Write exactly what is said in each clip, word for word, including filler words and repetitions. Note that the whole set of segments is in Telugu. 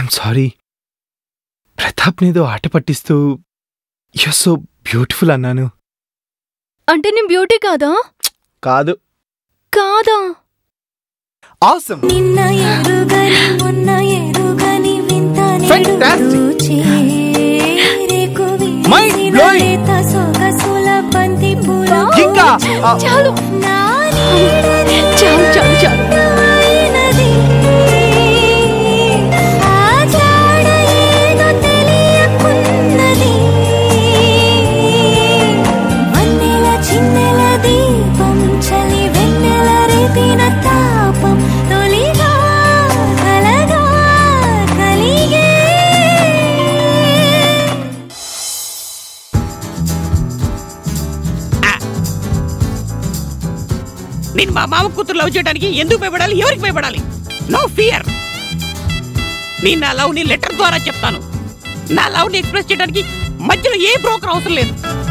I'm sorry. ప్రతాప్ నీదో ఆట పట్టిస్తూ యు సో బ్యూటిఫుల్ అన్నాను. అంటే నీ బ్యూటీ కాదా? కాదు. కాదా? ఆసమ్. ఫ్యాంటాస్టిక్. Mind blowing. ఇంకా చాలు చాలు చాలు చాలు. నేను మా మామ కూతురు లవ్ చేయడానికి ఎందుకు భయపడాలి? ఎవరికి భయపడాలి? No fear. నేను నా లవ్ ని లెటర్ ద్వారా చెప్తాను. నా లవ్ ని ఎక్స్ప్రెస్ చేయడానికి మధ్యలో ఏ బ్రోకర్ అవసరం లేదు.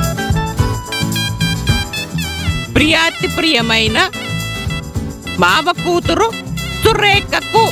ప్రియాతి ప్రియమైన మామ కూతురు సురేఖకు.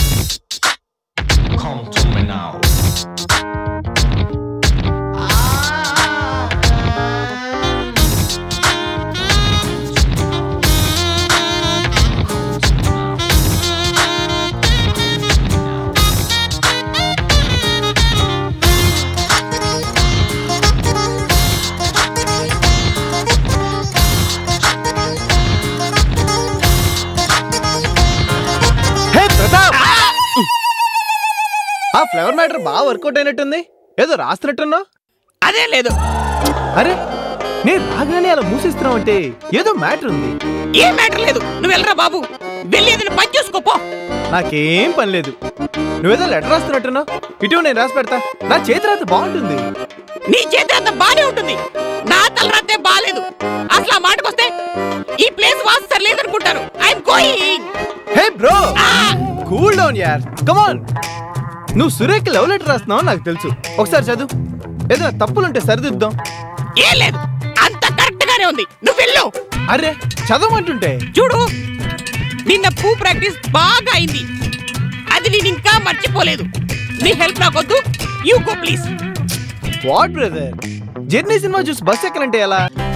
ఆ ఫ్లవర్ మ్యాటర్ బాగా వర్కౌట్ అయినట్టుంది. ఏదో రాస్తున్నట్టున్నా. అదే లేదు. అరే నేను రాగానే అలా మూసేస్తున్నావు అంటే ఏదో మ్యాటర్ ఉంది. ఏ మ్యాటర్ లేదు. నువ్వు వెళ్ళరా బాబు, వెళ్ళి ఏదైనా పని చేసుకోపో. నాకేం పని లేదు. నువ్వేదో లెటర్ రాస్తున్నట్టున్నా. ఇటు నేను రాసి పెడతా. నా చేతి రాత బాగుంటుంది. నీ చేతి రాత బానే ఉంటుంది, నా తల రాతే బాలేదు. అసలు ఆ మాటకు వస్తే ఈ ప్లేస్ వాస్ సర్లేదనుకుంటారు. I'm going. Hey bro, cool down యార్. Come on. నువ్వు సురేఖ లవ్ లెటర్ రాస్తున్నావు నాకు తెలుసు. ఒకసారి చదువు. ఏదైనా తప్పులుంటే సరిదిద్దాం. ఏ లేదు, అంత కరెక్ట్ గానే ఉంది. నువ్వు వెళ్ళు. అరే చదవమంటుంటే చూడు, నిన్న పూ ప్రాక్టీస్ బాగా అయింది. అది నేను ఇంకా మర్చిపోలేదు. నీ హెల్ప్ నాకొద్దు. You go please. What brother, journey సినిమా చూసి బస్ ఎక్కనంటే ఎలా?